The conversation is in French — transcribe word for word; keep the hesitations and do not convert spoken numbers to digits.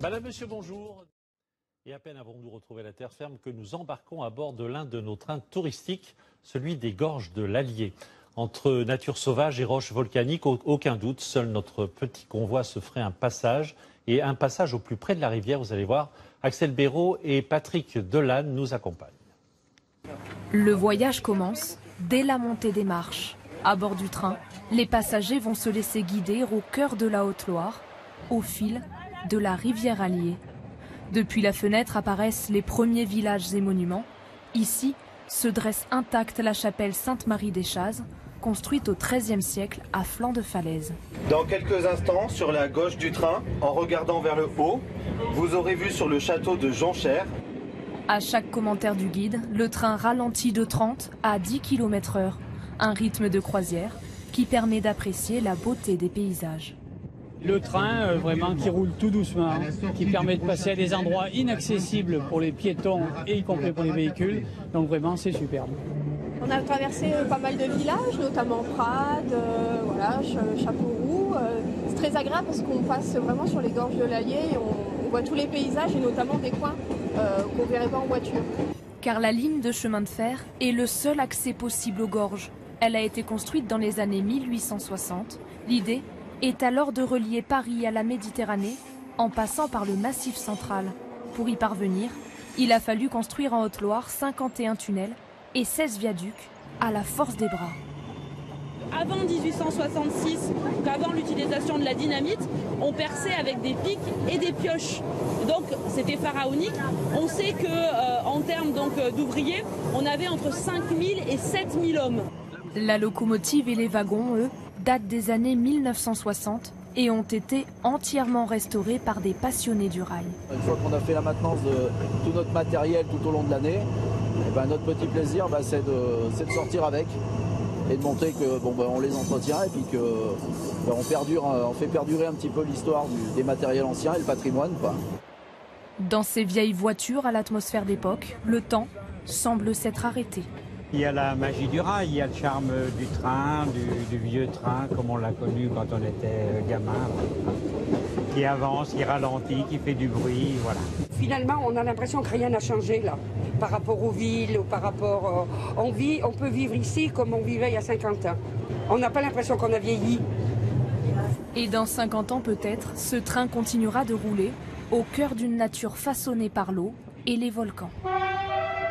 Madame, Monsieur, bonjour. Et à peine avons-nous retrouvé la terre ferme que nous embarquons à bord de l'un de nos trains touristiques, celui des gorges de l'Allier. Entre nature sauvage et roches volcaniques, aucun doute, seul notre petit convoi se ferait un passage. Et un passage au plus près de la rivière, vous allez voir, Axel Béraud et Patrick Delanne nous accompagnent. Le voyage commence dès la montée des marches. À bord du train, les passagers vont se laisser guider au cœur de la Haute-Loire, au fil de la rivière Allier. Depuis la fenêtre apparaissent les premiers villages et monuments. Ici se dresse intacte la chapelle Sainte-Marie-des-Chazes, construite au treizième siècle à flanc de falaise. Dans quelques instants, sur la gauche du train, en regardant vers le haut, vous aurez vu sur le château de Jonchère. À chaque commentaire du guide, le train ralentit de trente à dix kilomètres heure, un rythme de croisière qui permet d'apprécier la beauté des paysages. Le train, euh, vraiment, qui roule tout doucement, qui permet de passer à des endroits inaccessibles pour les piétons et y compris pour les véhicules. Donc vraiment, c'est superbe. On a traversé pas mal de villages, notamment Prades, euh, voilà, Chapauroux. Euh, c'est très agréable parce qu'on passe vraiment sur les gorges de l'Allier et on, on voit tous les paysages et notamment des coins euh, qu'on ne verrait pas en voiture. Car la ligne de chemin de fer est le seul accès possible aux gorges. Elle a été construite dans les années mille huit cent soixante. L'idée est alors de relier Paris à la Méditerranée en passant par le Massif central. Pour y parvenir, il a fallu construire en Haute-Loire cinquante et un tunnels et seize viaducs à la force des bras. Avant mille huit cent soixante-six, avant l'utilisation de la dynamite, on perçait avec des pics et des pioches. Donc c'était pharaonique. On sait que euh, en termes donc d'ouvriers, on avait entre cinq mille et sept mille hommes. La locomotive et les wagons, eux, datent des années mille neuf cent soixante et ont été entièrement restaurés par des passionnés du rail. Une fois qu'on a fait la maintenance de tout notre matériel tout au long de l'année, eh ben, notre petit plaisir, ben, c'est de, de sortir avec et de montrer que bon, ben, on les entretient et puis que ben, on, perdure, on fait perdurer un petit peu l'histoire des matériels anciens et le patrimoine, quoi. Dans ces vieilles voitures à l'atmosphère d'époque, le temps semble s'être arrêté. Il y a la magie du rail, il y a le charme du train, du, du vieux train, comme on l'a connu quand on était gamin, qui avance, qui ralentit, qui fait du bruit, voilà. Finalement, on a l'impression que rien n'a changé là, par rapport aux villes, par rapport... Euh, on, vit, on peut vivre ici comme on vivait il y a cinquante ans. On n'a pas l'impression qu'on a vieilli. Et dans cinquante ans peut-être, ce train continuera de rouler au cœur d'une nature façonnée par l'eau et les volcans.